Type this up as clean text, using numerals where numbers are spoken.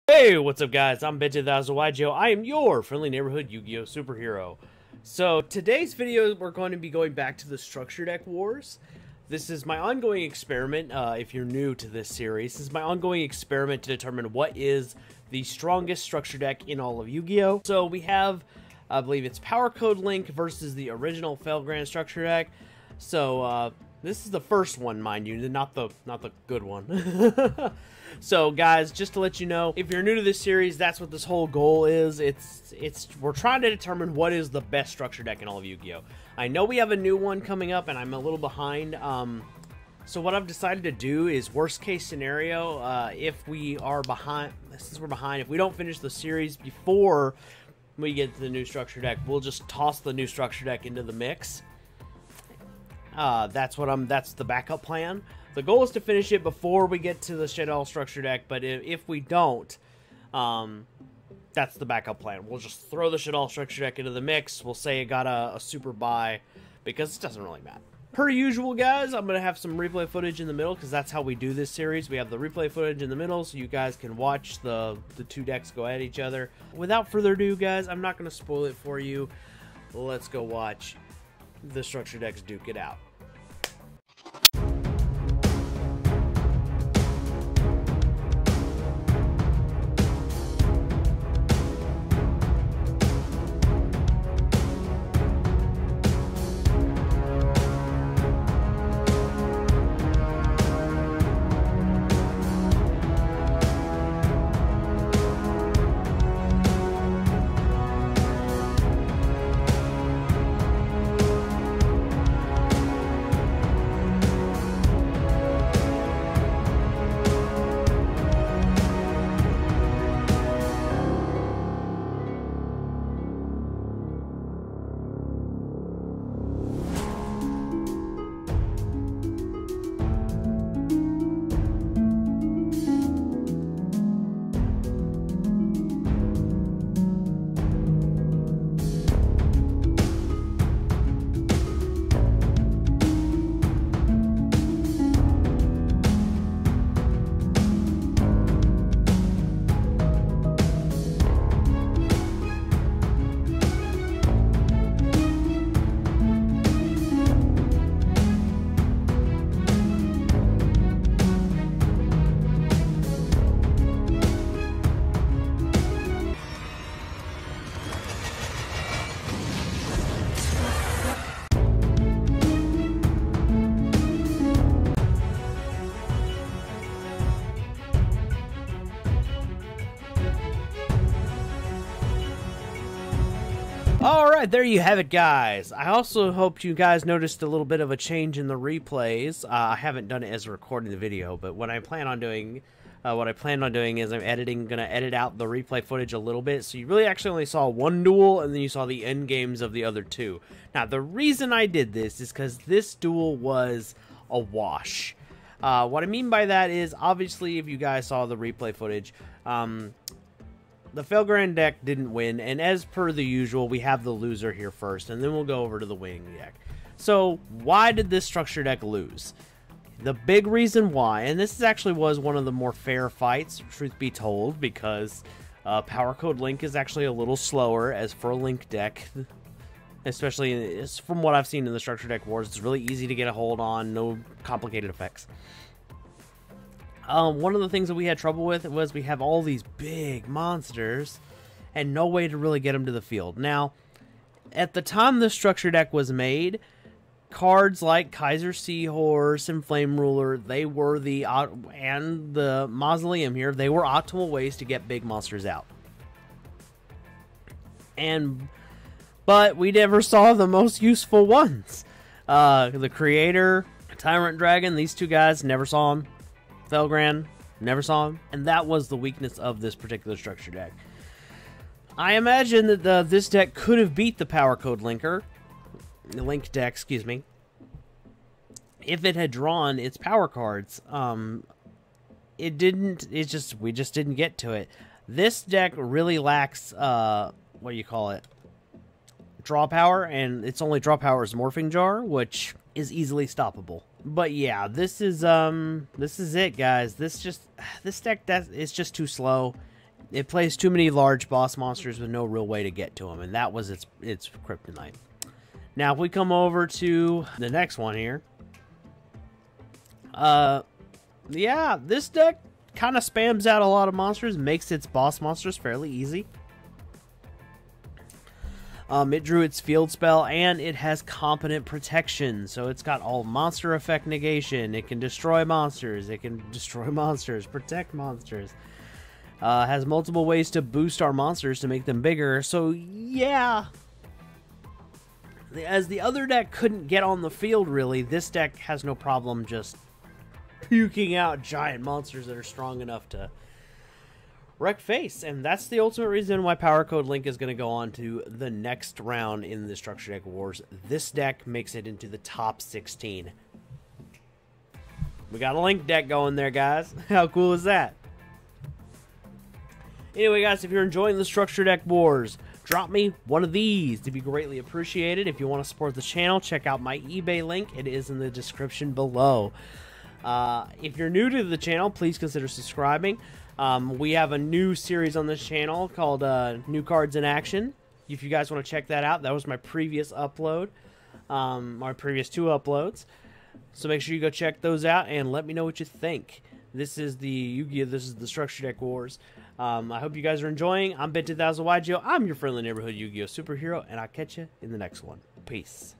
Hey, what's up guys? I'm Ben10000YGO. I am your friendly neighborhood Yu-Gi-Oh! Superhero. So today's video, we're going to be going back to the Structure Deck Wars. This is my ongoing experiment, if you're new to this series. This is my ongoing experiment to determine what is the strongest structure deck in all of Yu-Gi-Oh! So we have, I believe it's Power Code Link versus the original Felgrand structure deck. So, this is the first one, mind you, not the good one. So, guys, just to let you know, if you're new to this series, that's what this whole goal is. We're trying to determine what is the best structure deck in all of Yu-Gi-Oh! I know we have a new one coming up, and I'm a little behind. So what I've decided to do is, worst case scenario, if we are behind, since we're behind, if we don't finish the series before we get to the new structure deck, we'll just toss the new structure deck into the mix. That's the backup plan. The goal is to finish it before we get to the Shaddoll structure deck, but if we don't, that's the backup plan. We'll just throw the Shaddoll structure deck into the mix. We'll say it got a super buy, because it doesn't really matter. Per usual, guys, I'm going to have some replay footage in the middle, because that's how we do this series. We have the replay footage in the middle, so you guys can watch the two decks go at each other. Without further ado, guys, I'm not going to spoil it for you. Let's go watch the structure decks duke it out. Alright, there you have it, guys. I also hope you guys noticed a little bit of a change in the replays. I haven't done it as a recording the video, but what I plan on doing is I'm gonna edit out the replay footage a little bit, so you really actually only saw one duel, and then you saw the end games of the other two. Now, the reason I did this is because this duel was a wash. What I mean by that is, obviously, if you guys saw the replay footage, the Felgrand deck didn't win, and as per the usual, we have the loser here first, and then we'll go over to the winning deck. So, why did this structure deck lose? The big reason why, and this actually was one of the more fair fights, truth be told, because Power Code Link is actually a little slower as for a Link deck, especially from what I've seen in the Structure Deck Wars. It's really easy to get a hold on, no complicated effects. One of the things that we had trouble with was we have all these big monsters and no way to really get them to the field. Now, at the time the structure deck was made, cards like Kaiser Seahorse and Flame Ruler, they were and the Mausoleum here, they were optimal ways to get big monsters out. But we never saw the most useful ones. The Creator, Tyrant Dragon, these two guys, never saw them. Felgrand, never saw him, and that was the weakness of this particular structure deck. I imagine that this deck could have beat the Power Code Link deck, excuse me, if it had drawn its power cards. It didn't. We just didn't get to it. This deck really lacks what do you call it? Draw power, and its only draw power is Morphing Jar, which is easily stoppable. But yeah, this is it, guys. This deck is just too slow. it plays too many large boss monsters with no real way to get to them, and that was its kryptonite. Now, if we come over to the next one here, yeah, this deck kind of spams out a lot of monsters, makes its boss monsters fairly easy. It drew its field spell, and it has competent protection, so it's got all monster effect negation. It can destroy monsters, protect monsters. Has multiple ways to boost our monsters to make them bigger, so yeah. As the other deck couldn't get on the field, really, this deck has no problem just puking out giant monsters that are strong enough to wreck face. And that's the ultimate reason why Power Code Link is going to go on to the next round in the Structure Deck Wars. This deck makes it into the top 16. We got a Link deck going there, guys. How cool is that? Anyway, guys, if you're enjoying the Structure Deck Wars, drop me one of these. It'd be greatly appreciated. If you want to support the channel, check out my eBay link. It is in the description below. If you're new to the channel, please consider subscribing. We have a new series on this channel called New Cards in Action. If you guys want to check that out, that was my previous upload, my previous 2 uploads. So make sure you go check those out and let me know what you think. This is the Yu-Gi-Oh! This is the Structure Deck Wars. I hope you guys are enjoying. I'm Ben 2000YGO. I'm your friendly neighborhood Yu-Gi-Oh! Superhero, and I'll catch you in the next one. Peace.